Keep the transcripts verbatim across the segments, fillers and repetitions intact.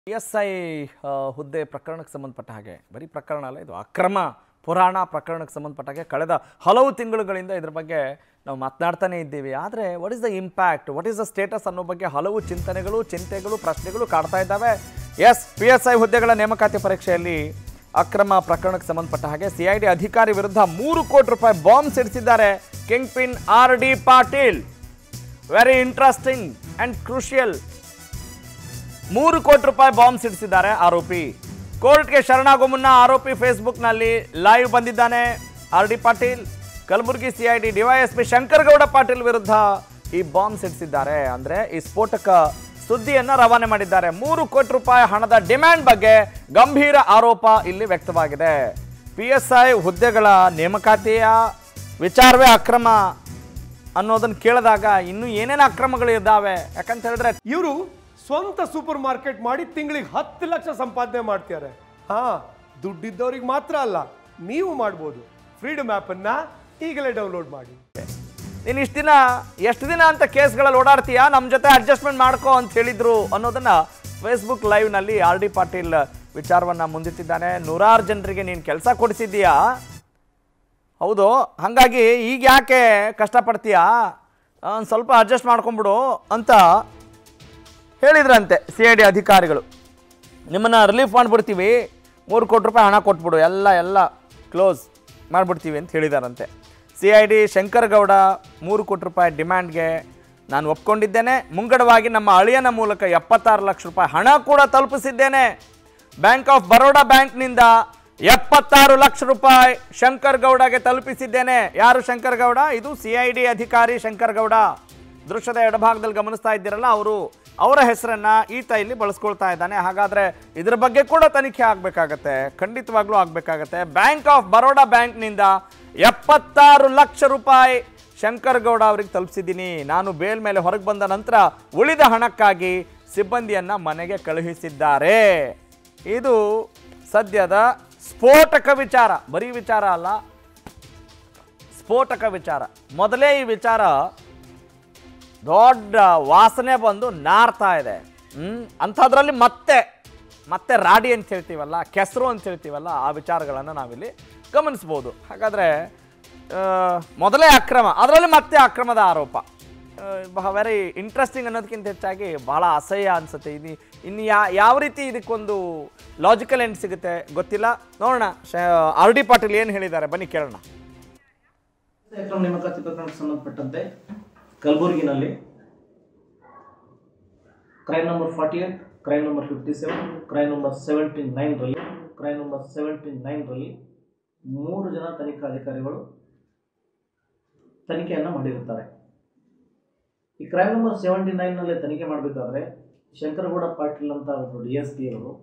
P S I ಹುದ್ದೆ ಪ್ರಕರಣಕ್ಕೆ ಸಂಬಂಧಪಟ್ಟ ಹಾಗೆ ಬರೀ ಪ್ರಕರಣ ಅಲ್ಲ, ಇದು ಅಕ್ರಮ ಪುರಾಣ ಪ್ರಕರಣಕ್ಕೆ ಸಂಬಂಧಪಟ್ಟ ಹಾಗೆ ಕಳೆದ ಹಲವು ತಿಂಗಳುಗಳಿಂದ ಇದ್ರ ಬಗ್ಗೆ ನಾವು ಮಾತನಾಡ್ತಾನೆ ಇದ್ದೀವಿ. ಆದರೆ what is the impact, what is the status ಅನ್ನೋ ಬಗ್ಗೆ ಹಲವು ಚಿಂತನೆಗಳು, ಚಿಂತೆಗಳು, ಪ್ರಶ್ನೆಗಳು ಕಾಡ್ತಾ ಇದ್ದಾವೆ. ಎಸ್, ಪಿ ಎಸ್ ಐ ಹುದ್ದೆಗಳ ನೇಮಕಾತಿ ಪರೀಕ್ಷೆಯಲ್ಲಿ ಅಕ್ರಮ ಪ್ರಕರಣಕ್ಕೆ ಸಂಬಂಧಪಟ್ಟ ಹಾಗೆ ಸಿ ಐ ಡಿ ಅಧಿಕಾರಿ ವಿರುದ್ಧ ಮೂರು ಕೋಟಿ ರೂಪಾಯಿ ಬಾಂಬ್ ಸಿಡಿಸಿದ್ದಾರೆ king pin R D Patil. Very interesting and crucial. ಮೂರು ಕೋಟಿ ರೂಪಾಯಿ ಬಾಂಬ್ ಸಿಡಿಸಿದ್ದಾರೆ ಆರೋಪಿ. ಕೋರ್ಟ್ಗೆ ಶರಣಾಗೋ ಮುನ್ನ ಆರೋಪಿ ಫೇಸ್ಬುಕ್ನಲ್ಲಿ ಲೈವ್ ಬಂದಿದ್ದಾನೆ. R D Patil Kalaburagi CID DYSP Shankaragouda Patil ವಿರುದ್ಧ ಈ ಬಾಂಬ್ ಸಿಡಿಸಿದ್ದಾರೆ. ಅಂದ್ರೆ ಈ ಸ್ಫೋಟಕ ಸುದ್ದಿಯನ್ನ ರವಾನೆ ಮಾಡಿದ್ದಾರೆ. ಮೂರು ಕೋಟಿ ರೂಪಾಯಿ ಹಣದ ಡಿಮ್ಯಾಂಡ್ ಬಗ್ಗೆ ಗಂಭೀರ ಆರೋಪ ಇಲ್ಲಿ ವ್ಯಕ್ತವಾಗಿದೆ. ಪಿ ಎಸ್ ಐ ಹುದ್ದೆಗಳ ನೇಮಕಾತಿಯ ವಿಚಾರವೇ ಅಕ್ರಮ ಅನ್ನೋದನ್ನ ಕೇಳಿದಾಗ ಇನ್ನು ಏನೇನು ಅಕ್ರಮಗಳು ಇದ್ದಾವೆ ಯಾಕಂತ ಹೇಳಿದ್ರೆ ಇವರು ಸ್ವಂತ ಸೂಪರ್ ಮಾರ್ಕೆಟ್ ಮಾಡಿ ತಿಂಗಳಿಗೆ ಹತ್ತು ಲಕ್ಷ ಸಂಪಾದನೆ ಮಾಡ್ತಾರೆ. ಹಾ, ದುಡ್ಡಿದ್ದವ್ರಿಗೆ ಮಾತ್ರ ಅಲ್ಲ, ನೀವು ಮಾಡ್ಬೋದು. ಫ್ರೀಡಮ್ ಆ್ಯಪ್ ಅನ್ನ ಈಗಲೇ ಡೌನ್ಲೋಡ್ ಮಾಡಿ. ನೀನು ಇಷ್ಟು ದಿನ ಎಷ್ಟು ದಿನ ಅಂತ ಕೇಸ್ಗಳಲ್ಲಿ ಓಡಾಡ್ತೀಯಾ, ನಮ್ಮ ಜೊತೆ ಅಡ್ಜಸ್ಟ್ಮೆಂಟ್ ಮಾಡ್ಕೋ ಅಂತ ಹೇಳಿದ್ರು ಅನ್ನೋದನ್ನ ಫೇಸ್ಬುಕ್ ಲೈವ್ನಲ್ಲಿ ಆರ್ ಡಿ ಪಾಟೀಲ್ ವಿಚಾರವನ್ನ ಮುಂದಿಟ್ಟಿದ್ದಾನೆ. ನೂರಾರು ಜನರಿಗೆ ನೀನು ಕೆಲಸ ಕೊಡಿಸಿದ್ದೀಯಾ, ಹೌದು, ಹಾಗಾಗಿ ಈಗ ಯಾಕೆ ಕಷ್ಟಪಡ್ತೀಯಾ, ಒಂದು ಸ್ವಲ್ಪ ಅಡ್ಜಸ್ಟ್ ಮಾಡ್ಕೊಂಬಿಡು ಅಂತ ಹೇಳಿದ್ರಂತೆ ಸಿ ಐ ಡಿ ಅಧಿಕಾರಿಗಳು. ನಿಮ್ಮನ್ನು ರಿಲೀಫ್ ಮಾಡಿಬಿಡ್ತೀವಿ, ಮೂರು ಕೋಟಿ ರೂಪಾಯಿ ಹಣ ಕೊಟ್ಬಿಡು, ಎಲ್ಲ ಎಲ್ಲ ಕ್ಲೋಸ್ ಮಾಡಿಬಿಡ್ತೀವಿ ಅಂತ ಹೇಳಿದಾರಂತೆ. ಸಿ ಐ ಡಿ ಶಂಕರಗೌಡ ಮೂರು ಕೋಟಿ ರೂಪಾಯಿ ಡಿಮ್ಯಾಂಡ್ಗೆ ನಾನು ಒಪ್ಕೊಂಡಿದ್ದೇನೆ. ಮುಂಗಡವಾಗಿ ನಮ್ಮ ಅಳಿಯನ ಮೂಲಕ ಎಪ್ಪತ್ತಾರು ಲಕ್ಷ ರೂಪಾಯಿ ಹಣ ಕೂಡ ತಲುಪಿಸಿದ್ದೇನೆ. ಬ್ಯಾಂಕ್ ಆಫ್ ಬರೋಡಾ ಬ್ಯಾಂಕ್ನಿಂದ ಎಪ್ಪತ್ತಾರು ಲಕ್ಷ ರೂಪಾಯಿ ಶಂಕರಗೌಡಗೆ ತಲುಪಿಸಿದ್ದೇನೆ. ಯಾರು ಶಂಕರಗೌಡ? ಇದು ಸಿ ಐ ಡಿ ಅಧಿಕಾರಿ ಶಂಕರಗೌಡ. ದೃಶ್ಯದ ಎಡಭಾಗದಲ್ಲಿ ಗಮನಿಸ್ತಾ ಇದ್ದೀರಲ್ಲ, ಅವರು ಅವರ ಹೆಸರನ್ನ ಈತ ಇಲ್ಲಿ ಬಳಸ್ಕೊಳ್ತಾ ಇದ್ದಾನೆ. ಹಾಗಾದ್ರೆ ಇದರ ಬಗ್ಗೆ ಕೂಡ ತನಿಖೆ ಆಗಬೇಕಾಗತ್ತೆ, ಖಂಡಿತವಾಗ್ಲೂ ಆಗಬೇಕಾಗತ್ತೆ. ಬ್ಯಾಂಕ್ ಆಫ್ ಬರೋಡಾ ಬ್ಯಾಂಕ್ನಿಂದ ಎಪ್ಪತ್ತಾರು ಲಕ್ಷ ರೂಪಾಯಿ ಶಂಕರಗೌಡ ಅವ್ರಿಗೆ ತಲುಪಿಸಿದ್ದೀನಿ. ನಾನು ಬೇಲ್ ಮೇಲೆ ಹೊರಗೆ ಬಂದ ನಂತರ ಉಳಿದ ಹಣಕ್ಕಾಗಿ ಸಿಬ್ಬಂದಿಯನ್ನ ಮನೆಗೆ ಕಳುಹಿಸಿದ್ದಾರೆ. ಇದು ಸದ್ಯದ ಸ್ಫೋಟಕ ವಿಚಾರ, ಬರೀ ವಿಚಾರ ಅಲ್ಲ, ಸ್ಫೋಟಕ ವಿಚಾರ. ಮೊದಲೇ ಈ ವಿಚಾರ ದೊಡ್ಡ ವಾಸನೆ ಬಂದು ನಾರ್ತಾ ಇದೆ. ಹ್ಮ್ ಅಂಥದ್ರಲ್ಲಿ ಮತ್ತೆ ಮತ್ತೆ ರಾಡಿ ಅಂತ ಹೇಳ್ತೀವಲ್ಲ, ಕೆಸರು ಅಂತ ಹೇಳ್ತೀವಲ್ಲ, ಆ ವಿಚಾರಗಳನ್ನು ನಾವಿಲ್ಲಿ ಗಮನಿಸ್ಬೋದು. ಹಾಗಾದರೆ ಮೊದಲೇ ಅಕ್ರಮ, ಅದರಲ್ಲಿ ಮತ್ತೆ ಅಕ್ರಮದ ಆರೋಪ. ವೆರಿ ಇಂಟ್ರೆಸ್ಟಿಂಗ್ ಅನ್ನೋದಕ್ಕಿಂತ ಹೆಚ್ಚಾಗಿ ಬಹಳ ಅಸಹ್ಯ ಅನಿಸುತ್ತೆ. ಇದು ಇನ್ನು ಯಾ ಯಾವ ರೀತಿ ಇದಕ್ಕೊಂದು ಲಾಜಿಕಲ್ ಎಂಡ್ ಸಿಗುತ್ತೆ ಗೊತ್ತಿಲ್ಲ. ನೋಡೋಣ ಆರ್ ಡಿ ಪಾಟೀಲ್ ಏನು ಹೇಳಿದ್ದಾರೆ, ಬನ್ನಿ ಕೇಳೋಣ. ಅಕ್ರಮ ನೇಮಕಾತಿ ಪ್ರಕರಣಕ್ಕೆ ಸಂಬಂಧಪಟ್ಟಂತೆ ಕಲಬುರಗಿನಲ್ಲಿ crime number forty eight, crime number fifty seven, crime number seventy ನೈನ್ರಲ್ಲಿ ಕ್ರೈಮ್ ನಂಬರ್ ಸೆವೆಂಟಿ ನೈನ್ರಲ್ಲಿ ಮೂರು ಜನ ತನಿಖಾಧಿಕಾರಿಗಳು ತನಿಖೆಯನ್ನು ಮಾಡಿರುತ್ತಾರೆ. ಈ ಕ್ರೈಮ್ ನಂಬರ್ ಸೆವೆಂಟಿ ನೈನ್ನಲ್ಲಿ ತನಿಖೆ ಮಾಡಬೇಕಾದ್ರೆ ಶಂಕರಗೌಡ ಪಾಟೀಲ್ ಅಂತ ಒಬ್ಬರು ಡಿ ಎಸ್ ಪಿ ಅವರು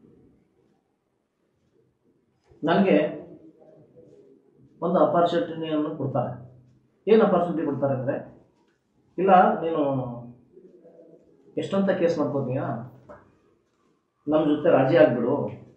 ನನಗೆ ಒಂದು ಅಪಾರ್ಚುನಿಟಿಯನ್ನು ಕೊಡ್ತಾರೆ. ಏನು ಅಪಾರ್ಚುನಿಟಿ ಕೊಡ್ತಾರೆ ಅಂದರೆ, ಇಲ್ಲ ನೀನು ಎಷ್ಟಂತ ಕೇಸ್ ಮಾಡ್ಕೋತೀಯಾ, ನಮ್ಮ ಜೊತೆ ರಾಜಿ ಆಗಿಬಿಡು,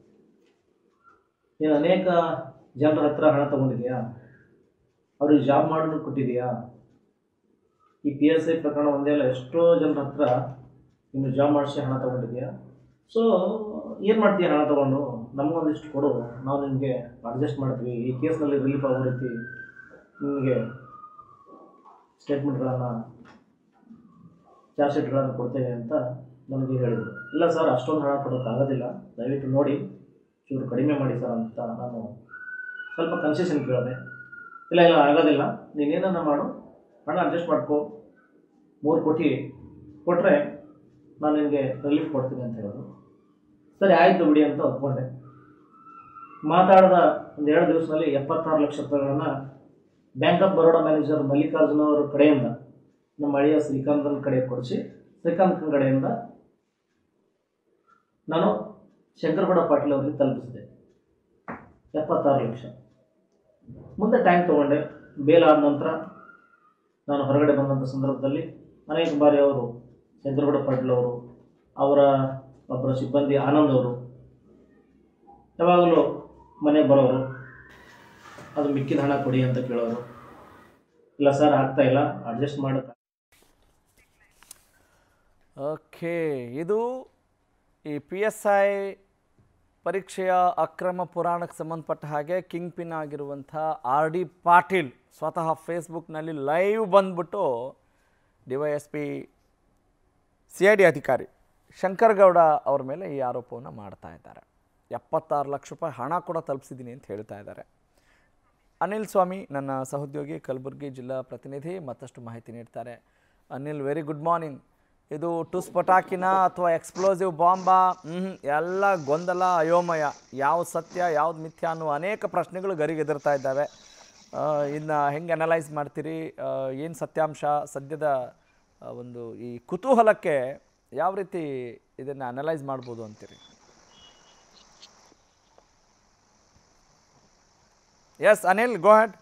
ನೀನು ಅನೇಕ ಜನರ ಹತ್ರ ಹಣ ತೊಗೊಂಡಿದೆಯಾ, ಅವ್ರಿಗೆ ಜಾಬ್ ಮಾಡೋದು ಕೊಟ್ಟಿದೆಯಾ, ಈ ಪಿ ಎಸ್ ಐ ಪ್ರಕರಣ ಒಂದೇ ಅಲ್ಲ, ಎಷ್ಟೋ ಜನರ ಹತ್ರ ನೀನು ಜಾಬ್ ಮಾಡಿಸಿ ಹಣ ತೊಗೊಂಡಿದೆಯಾ, ಸೊ ಏನು ಮಾಡ್ತೀಯ ಹಣ ತೊಗೊಂಡು, ನಮಗೊಂದಿಷ್ಟು ಕೊಡು, ನಾವು ನಿನಗೆ ಅಡ್ಜಸ್ಟ್ ಮಾಡ್ತೀವಿ, ಈ ಕೇಸ್ನಲ್ಲಿ ರಿಲೀಫ್ ಆಗೋ ರೀತಿ ನಿಮಗೆ ಸ್ಟೇಟ್ಮೆಂಟ್ಗಳನ್ನು, ಚಾರ್ಜ್ ಶೀಟ್ಗಳನ್ನು ಕೊಡ್ತೇವೆ ಅಂತ ನನಗೆ ಹೇಳಿದರು. ಇಲ್ಲ ಸರ್, ಅಷ್ಟೊಂದು ಹಣ ಕೊಡೋಕ್ಕಾಗೋದಿಲ್ಲ, ದಯವಿಟ್ಟು ನೋಡಿ ಚೂರು ಕಡಿಮೆ ಮಾಡಿ ಸರ್ ಅಂತ ನಾನು ಸ್ವಲ್ಪ ಕನ್ಸೆಷನ್ ಕೇಳಿದೆ. ಇಲ್ಲ ಇಲ್ಲ ಆಗೋದಿಲ್ಲ, ನೀನೇನನ್ನ ಮಾಡು, ಹಣ ಅಡ್ಜಸ್ಟ್ ಮಾಡ್ಕೊ, ಮೂರು ಕೋಟಿ ಕೊಟ್ಟರೆ ನಾನು ನಿನಗೆ ರಿಲೀಫ್ ಕೊಡ್ತೀನಿ ಅಂತ ಹೇಳಿದ್ರು. ಸರಿ ಆಯಿತು ಬಿಡಿ ಅಂತ ಒಪ್ಕೊಂಡೆ. ಮಾತಾಡಿದ ಒಂದು ಎರಡು ದಿವಸದಲ್ಲಿ ಎಪ್ಪತ್ತಾರು ಲಕ್ಷ ರೂಪಾಯಿಗಳನ್ನು bank of Baroda manager Mallikarjuna ಅವರ ಕಡೆಯಿಂದ ನಮ್ಮ ಅಳಿಯ ಶ್ರೀಕಾಂತನ ಕಡೆ ಕೊಡಿಸಿ, ಶ್ರೀಕಾಂತನ ಕಡೆಯಿಂದ ನಾನು ಶಂಕರಗೌಡ ಪಾಟೀಲ್ ಅವರಿಗೆ ತಲುಪಿಸಿದೆ ಎಪ್ಪತ್ತಾರು ಲಕ್ಷ. ಮುಂದೆ ಟೈಮ್ ತೊಗೊಂಡೆ. ಬೇಲ್ ಆದ ನಂತರ ನಾನು ಹೊರಗಡೆ ಬಂದಂಥ ಸಂದರ್ಭದಲ್ಲಿ ಅನೇಕ ಬಾರಿ ಅವರು ಶಂಕರಗೌಡ ಪಾಟೀಲ್ ಅವರು, ಅವರ ಒಬ್ಬರ ಸಿಬ್ಬಂದಿ ಆನಂದ್ ಅವರು ಯಾವಾಗಲೂ ಮನೆಗೆ ಬರೋರು, ಅದು ಮಿಕ್ಕಿದ ಹಣ ಕೊಡಿ ಅಂತ ಕೇಳೋರು. ಇಲ್ಲ ಸರ್ ಆಗ್ತಾ ಇಲ್ಲ, ಅಡ್ಜಸ್ಟ್ ಮಾಡೋಕ್ಕೆ. ಓಕೆ, ಇದು ಈ ಪಿ ಎಸ್ ಐ ಪರೀಕ್ಷೆಯ ಅಕ್ರಮ ಪುರಾಣಕ್ಕೆ ಸಂಬಂಧಪಟ್ಟ ಹಾಗೆ ಕಿಂಗ್ ಪಿನ್ ಆಗಿರುವಂಥ ಆರ್ ಡಿ ಪಾಟೀಲ್ ಸ್ವತಃ ಫೇಸ್ಬುಕ್ನಲ್ಲಿ ಲೈವ್ ಬಂದ್ಬಿಟ್ಟು D Y S P C I D ಅಧಿಕಾರಿ ಶಂಕರಗೌಡ ಅವ್ರ ಮೇಲೆ ಈ ಆರೋಪವನ್ನು ಮಾಡ್ತಾ ಇದ್ದಾರೆ. ಎಪ್ಪತ್ತಾರು ಲಕ್ಷ ರೂಪಾಯಿ ಹಣ ಕೂಡ ತಲುಪಿಸಿದ್ದೀನಿ ಅಂತ ಹೇಳ್ತಾ ಇದ್ದಾರೆ. ಅನಿಲ್ ಸ್ವಾಮಿ ನನ್ನ ಸಹೋದ್ಯೋಗಿ ಕಲಬುರಗಿ ಜಿಲ್ಲಾ ಪ್ರತಿನಿಧಿ ಮತ್ತಷ್ಟು ಮಾಹಿತಿ ನೀಡ್ತಾರೆ. Anil, very good morning. ಇದು ಟುಸ್ ಪಟಾಕಿನ ಅಥವಾ ಎಕ್ಸ್ಪ್ಲೋಸಿವ್ ಬಾಂಬಾ? ಹ್ಞೂ ಎಲ್ಲ ಗೊಂದಲ, ಅಯೋಮಯ, ಯಾವ್ದು ಸತ್ಯ ಯಾವ್ದು ಮಿಥ್ಯ ಅನ್ನೋ ಅನೇಕ ಪ್ರಶ್ನೆಗಳು ಗರಿಗೆದರ್ತಾ ಇದ್ದಾವೆ. ಇನ್ನು ಹೆಂಗೆ ಅನಲೈಸ್ ಮಾಡ್ತೀರಿ? ಏನು ಸತ್ಯಾಂಶ ಸದ್ಯದ ಒಂದು ಈ ಕುತೂಹಲಕ್ಕೆ ಯಾವ ರೀತಿ ಇದನ್ನು ಅನಲೈಸ್ ಮಾಡ್ಬೋದು ಅಂತೀರಿ? Yes Anil, go ahead.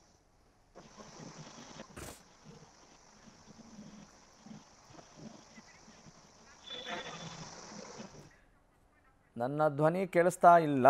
ನನ್ನ ಧ್ವನಿ ಕೇಳಿಸ್ತಾ ಇಲ್ಲ.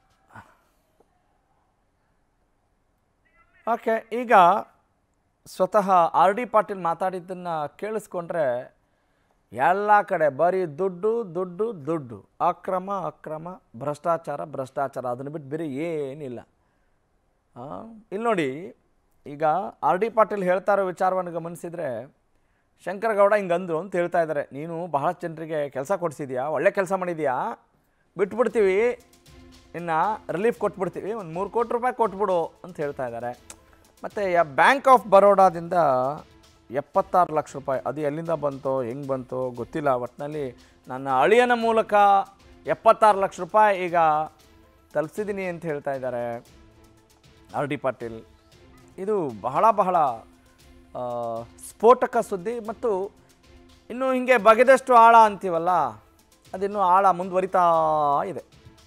ಓಕೆ, ಈಗ ಸ್ವತಃ ಆರ್ ಡಿ ಪಾಟೀಲ್ ಮಾತಾಡಿದ್ದನ್ನು ಕೇಳಿಸ್ಕೊಂಡ್ರೆ ಎಲ್ಲ ಕಡೆ ಬರೀ ದುಡ್ಡು ದುಡ್ಡು ದುಡ್ಡು, ಅಕ್ರಮ ಅಕ್ರಮ, ಭ್ರಷ್ಟಾಚಾರ ಭ್ರಷ್ಟಾಚಾರ, ಅದನ್ನು ಬಿಟ್ಟು ಬೇರೆ ಏನಿಲ್ಲ. ಇಲ್ಲಿ ನೋಡಿ, ಈಗ ಆರ್ ಡಿ ಪಾಟೀಲ್ ಹೇಳ್ತಾ ಇರೋ ವಿಚಾರವನ್ನು ಗಮನಿಸಿದರೆ ಶಂಕರಗೌಡ ಹಿಂಗಂದ್ರು ಅಂತ ಹೇಳ್ತಾ ಇದ್ದಾರೆ. ನೀನು ಬಹಳಷ್ಟು ಜನರಿಗೆ ಕೆಲಸ ಕೊಡಿಸಿದ್ಯಾ, ಒಳ್ಳೆ ಕೆಲಸ ಮಾಡಿದ್ಯಾ, ಬಿಟ್ಬಿಡ್ತೀವಿ, ಇನ್ನು ರಿಲೀಫ್ ಕೊಟ್ಬಿಡ್ತೀವಿ, ಒಂದು ಮೂರು ಕೋಟಿ ರೂಪಾಯಿ ಕೊಟ್ಬಿಡು ಅಂತ ಹೇಳ್ತಾ ಇದ್ದಾರೆ. ಮತ್ತು ಬ್ಯಾಂಕ್ ಆಫ್ ಬರೋಡಾದಿಂದ ಎಪ್ಪತ್ತಾರು ಲಕ್ಷ ರೂಪಾಯಿ ಅದು ಎಲ್ಲಿಂದ ಬಂತೋ ಹೆಂಗೆ ಬಂತೋ ಗೊತ್ತಿಲ್ಲ. ಒಟ್ಟಿನಲ್ಲಿ ನನ್ನ ಅಳಿಯನ ಮೂಲಕ ಎಪ್ಪತ್ತಾರು ಲಕ್ಷ ರೂಪಾಯಿ ಈಗ ತಲುಪಿಸಿದ್ದೀನಿ ಅಂತ ಹೇಳ್ತಾ ಇದ್ದಾರೆ ಆರ್ ಡಿ ಪಾಟೀಲ್. ಇದು ಬಹಳ ಬಹಳ ಸ್ಫೋಟಕ ಸುದ್ದಿ. ಮತ್ತು ಇನ್ನೂ ಹಿಂಗೆ ಬಗೆದಷ್ಟು ಆಳ ಅಂತೀವಲ್ಲ, ಅದಿನ್ನೂ ಆಳ ಮುಂದುವರಿತಾ ಇದೆ.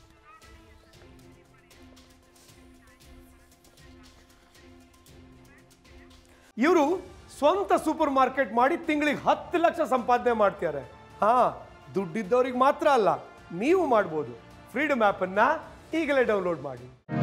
ಇವರು ಸ್ವಂತ ಸೂಪರ್ ಮಾರ್ಕೆಟ್ ಮಾಡಿ ತಿಂಗಳಿಗೆ ಹತ್ತು ಲಕ್ಷ ಸಂಪಾದನೆ ಮಾಡ್ತಾರೆ. ಹಾ, ದುಡ್ಡಿದ್ದವ್ರಿಗೆ ಮಾತ್ರ ಅಲ್ಲ, ನೀವು ಮಾಡ್ಬೋದು. ಫ್ರೀಡಮ್ ಆ್ಯಪನ್ನು ಈಗಲೇ ಡೌನ್ಲೋಡ್ ಮಾಡಿ.